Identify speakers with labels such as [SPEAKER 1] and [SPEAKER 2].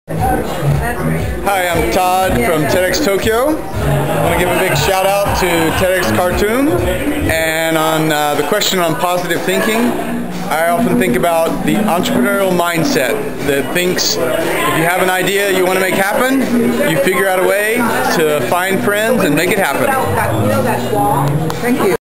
[SPEAKER 1] Hi, I'm Todd from TEDx Tokyo. I want to give a big shout out to TEDx Khartoum. And on the question on positive thinking, I often think about the entrepreneurial mindset that thinks if you have an idea you want to make happen, you figure out a way to find friends and make it happen.
[SPEAKER 2] Thank you.